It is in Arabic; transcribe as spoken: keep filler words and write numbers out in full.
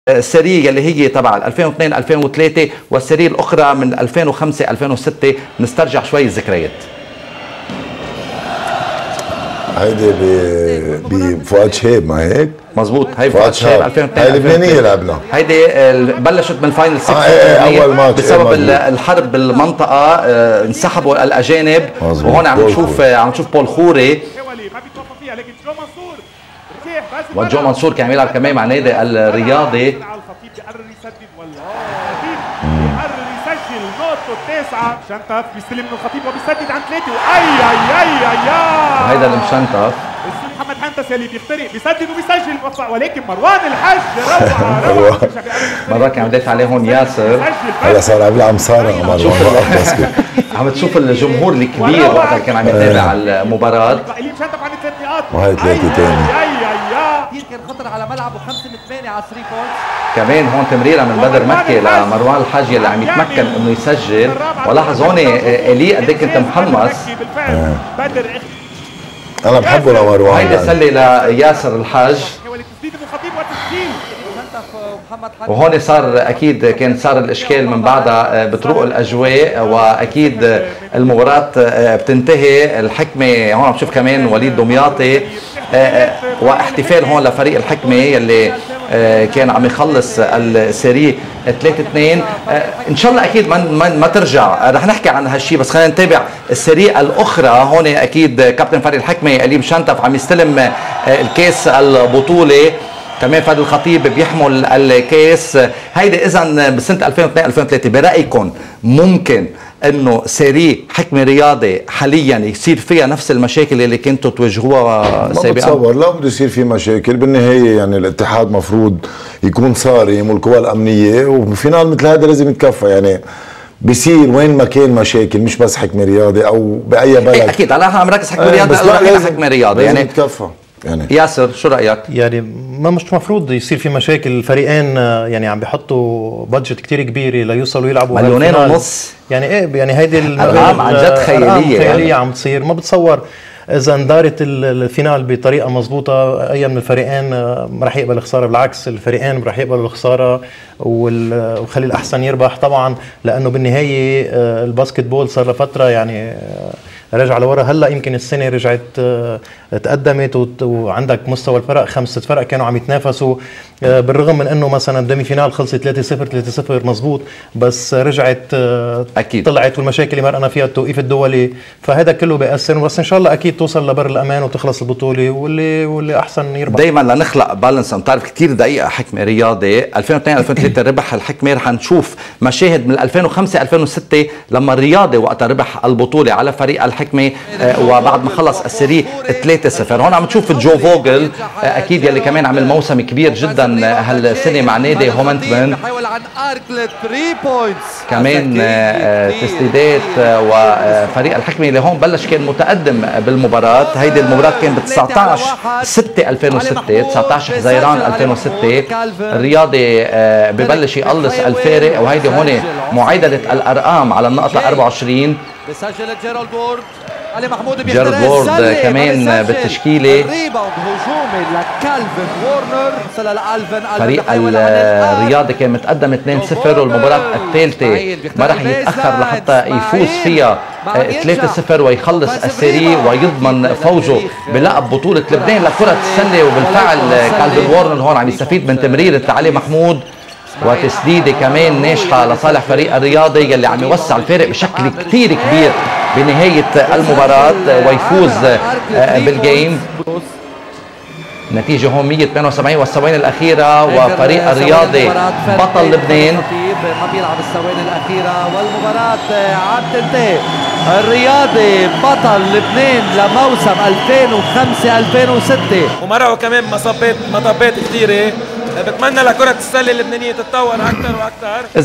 السيريه اللي هي تبع ألفين واثنين ألفين وثلاثة والسيريه الاخرى من ألفين وخمسة ألفين وستة، نسترجع شوي الذكريات. هيدي بفؤاد شهيب، ما هيك؟ مظبوط، هي فؤاد شهيب ألفين واثنين. هي لبنانيه لعبنا، هيدي بلشت من الفاينل ستة. آه ايه اول ماتش بسبب ايه الحرب بالمنطقه آه انسحبوا الاجانب، وهون عم نشوف عم نشوف بول خوري وجو منصور كان عم يلعب كمان مع نادي الرياضي. التاسعة شنطف بيستلم من الخطيب وبيسدد عن ثلاثة، واي اي اي اي وهيدا المشنطف محمد حنتس يلي بيخترق بيسدد وبيسجل، ولكن مروان الحج روعة روعة. مرة كان عم يدافع عليه هون ياسر، هلا صار عم يلعب مصارعة مروان. عم تشوف الجمهور الكبير وقتها كان عم يتابع المباراة. شنطف عن ثلاث نقاط وهي ثلاثة ثاني. كثير كان خطر على ملعبه، خمسة من ثمانية على ثلاثة بوينتس. كمان هون تمريره من بدر مكي لمروان الحاج اللي عم يتمكن انه يسجل. ولاحظ هون الي قد ايه كنت محمص. انا بحبه لمروان. هيدي سله لياسر الحاج. وهون صار اكيد كان صار الاشكال من بعدها بتروق الاجواء، واكيد المباراه بتنتهي. الحكمه هون عم نشوف كمان وليد دمياطي واحتفال هون لفريق الحكمه يلي كان عم يخلص السيري ثلاثة اثنين. ان شاء الله اكيد ما ما ترجع، رح نحكي عن هالشيء، بس خلينا نتابع السيري الاخرى. هون اكيد كابتن فريق الحكمه أليم شنتف عم يستلم الكاس البطوله، كمان فهد الخطيب بيحمل الكاس. هيدي اذا بسنه ألفين واثنين ألفين وثلاثة، برايكم ممكن انه سيري حكمه رياضي حاليا يصير فيها نفس المشاكل اللي كنتوا تواجهوها سابقا؟ ما بتصور، لا بده يصير في مشاكل. بالنهايه يعني الاتحاد مفروض يكون صارم والقوى الامنيه، وفينال مثل هذا لازم يتكفى. يعني بصير وين ما كان مشاكل، مش بس حكمه رياضي او باي بلد. إيه اكيد انا عم ركز حكمه رياضي، بس لا لازم حكمه رياضي يعني يتكفى. يعني ياسر شو رايك؟ يعني ما مش مفروض يصير في مشاكل. الفريقين يعني عم بيحطوا بادجت كتير كبيره ليوصلوا يلعبوا مليونين ونص. يعني ايه يعني هيدي الارقام عن جد خياليه خياليه يعني. عم تصير ما بتصور اذا اندارت الفينال بطريقه مضبوطه اي من الفريقين رح يقبل الخساره. بالعكس الفريقين رح يقبلوا الخساره وخلي الاحسن يربح طبعا، لانه بالنهايه الباسكت بول صار له فتره يعني رجع لورا. هلا يمكن السنه رجعت تقدمت وعندك مستوى الفرق، خمسه فرق كانوا عم يتنافسوا، بالرغم من انه مثلا دمي فينال خلصت ثلاثة صفر ثلاثة صفر مزبوط، بس رجعت اكيد طلعت والمشاكل اللي مرقنا فيها التوقيف الدولي، فهذا كله بيأثر. بس ان شاء الله اكيد توصل لبر الامان وتخلص البطوله واللي واللي احسن يربح. دائما لنخلق بالانس. بتعرف كثير دقيقه حكمه رياضي ألفين واثنين ألفين وثلاثة ربح الحكمه، رح نشوف مشاهد من ألفين وخمسة ألفين وستة لما الرياضي وقتها ربح البطوله على فريق الحكمه وبعد ما خلص السيري ثلاثة صفر. هون عم تشوف جو فوغل اكيد يلي كمان عمل موسم كبير جدا هالسنه مع نادي هومنتمن، كمان تسديدات. وفريق الحكمه اللي هون بلش كان متقدم بالمباراه. هيدي المباراه كان ب تسعطعش ستة ألفين وستة، تسعطعش حزيران ألفين وستة. الرياضي ببلش يقلص الفارق، وهيدي هون معادله الارقام على النقطه أربعة وعشرين. بسجل جيرالد وورد، علي محمود جيرالد وورد كمان بالتشكيله. ريباوند هجومي لكالفن وورنر، وصل لألفن. فريق الرياضي كان متقدم اثنين صفر، والمباراه الثالثه ما راح يتاخر لحتى يفوز فيها ثلاثة صفر ويخلص السيري ويضمن فوزه بلقب بطوله لبنان لكره السله. وبالفعل كالفن وورنر هون عم يستفيد من تمريره علي محمود وتسديده كمان ناجحه لصالح فريق الرياضي يلي عم يوسع الفارق بشكل كثير كبير بنهايه المباراه ويفوز بالجيم. النتيجه هون مية وثمانية وسبعين والثواني الاخيره، وفريق الرياضي بطل لبنان ما بيلعب الثواني الاخيره والمباراه عم تنتهي. الرياضي بطل لبنان لموسم ألفين وخمسة ألفين وستة، ومرقوا كمان مصابات مطبات كثيره. بتمنى لكره السله اللبنانيه تتطور اكثر واكثر.